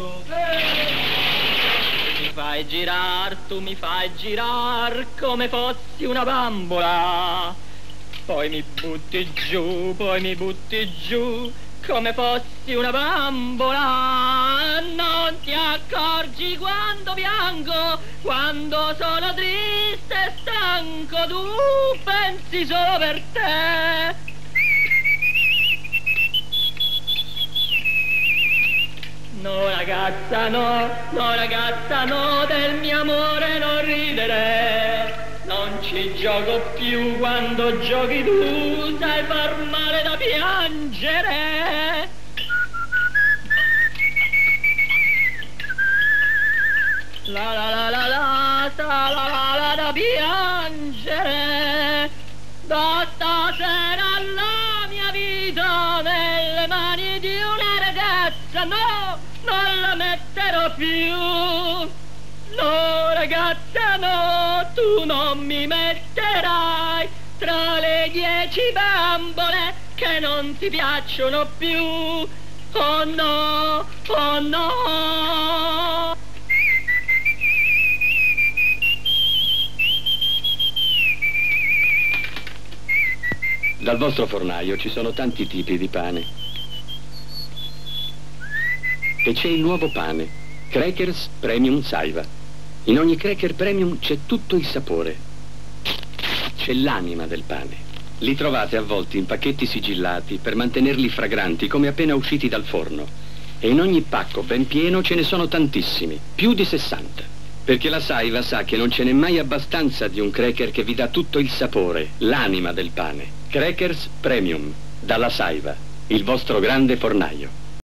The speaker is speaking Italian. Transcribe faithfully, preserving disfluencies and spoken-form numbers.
Tu mi fai girar, tu mi fai girar come fossi una bambola. Poi mi butti giù, poi mi butti giù come fossi una bambola. Non ti accorgi quando piango, quando sono triste e stanco, tu pensi solo per te. No ragazza no, no ragazza no, del mio amore non ridere. Non ci gioco più, quando giochi tu sai far male da piangere. La la la la la, la la la la da piangere. Da stasera la mia vita nelle mani di una ragazza, no, non la metterò più. No ragazza no, tu non mi metterai tra le dieci bambole che non ti piacciono più. Oh no, oh no. Dal vostro fornaio ci sono tanti tipi di pane. E c'è il nuovo pane, Crackers Premium Saiva. In ogni cracker premium c'è tutto il sapore. C'è l'anima del pane. Li trovate avvolti in pacchetti sigillati per mantenerli fragranti come appena usciti dal forno. E in ogni pacco ben pieno ce ne sono tantissimi, più di sessanta. Perché la Saiva sa che non ce n'è mai abbastanza di un cracker che vi dà tutto il sapore, l'anima del pane. Crackers Premium, dalla Saiva, il vostro grande fornaio.